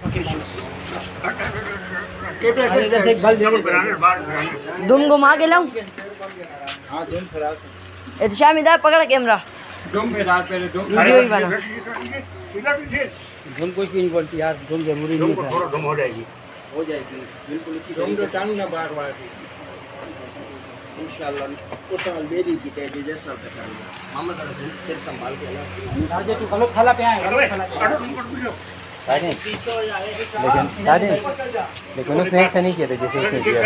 धुम घुमा के लाऊं। शाम इधर पकड़ा कैमरा। वीडियो ही बना। धुम कुछ भी नहीं बोलती यार, धुम जरूरी नहीं है। थोड़ा धुम हो जाएगी बिल्कुल इसी तरीके से ना बार इंशाल्लाह को साल बेरी की तेज जैसा तकाऊंगा मोहम्मद अली सिर संभाल के ना राजे तू गलत खाला पे आए लेकिन उसने ऐसा नहीं किया था जैसे उसने किया।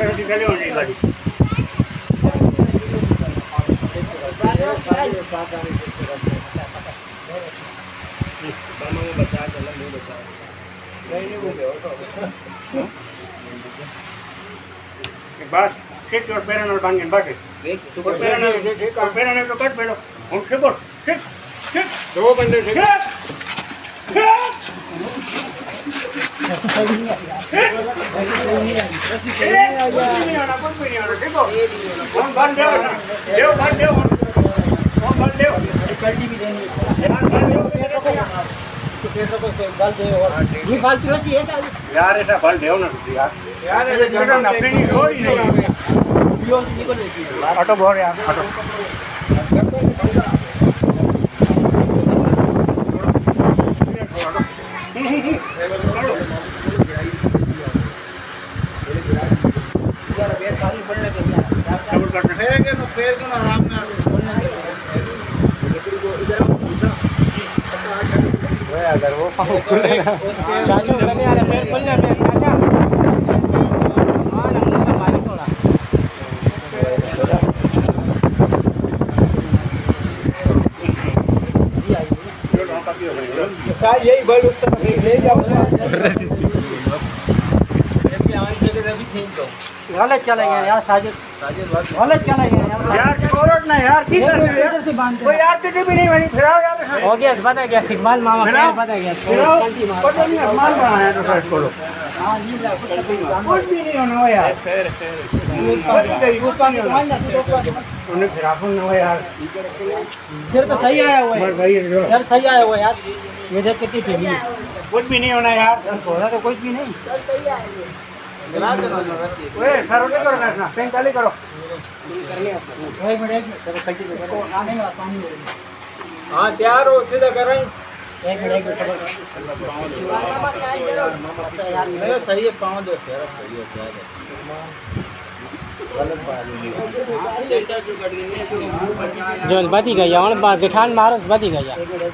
बस ठीक और पैर न बांध के बाटे तो पैर न तो कट पेलो हम ठीक और ठीक ठीक दो बंदे ठीक यार ऐसा फल देव ना यार अपने नहीं हो ही नहीं ऑटो बहुत यार ऑटो अगर वो चाचा उतरने वाला पैर खोलना पैर चाचा यही बल ले जाओ गलत चला गया यार साजिद गलत चला गया यार कोरट ना यार की कर रहे कोई यार टिटी भी नहीं बनी फिराओ यार हो गया पता गया इकबाल मामा पता गया पता नहीं माल बनाया तो फिर खोलो हां ये कुछ भी नहीं होना यार उन्हें फिराफो ना हो यार सिर तो सही आया हुआ है सर सही आया हुआ है यार ये देख कितनी ठीक है कुछ भी नहीं होना यार होना तो कुछ भी नहीं सर सही है ओए सर उठे करो ना पेन चालू करो एक मिनट चलो कल्टी करो आने में आसानी हो हां तैयार हो सीधा कर रहे हैं एक मिनट सही है पाँव दो यार सही है जो बती गई और गिठान मारस बती गई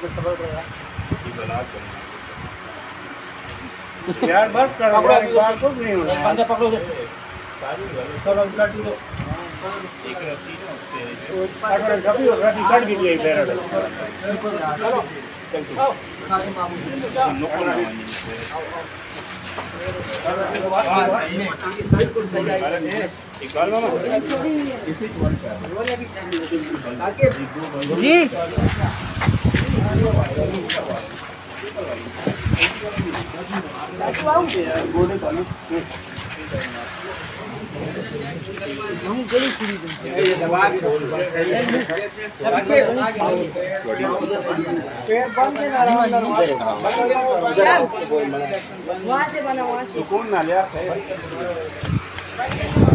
यार बस करो यार बार कुछ नहीं होना एक बंदे पकड़ो चलो काटी दो एक रस्सी ना उससे अगर कभी रस्सी कट गई है पैर चलो आओ खाने मामू नुकसान इकबाल मामा जी वहाँ से बना वहाँ से सुकून ना लिया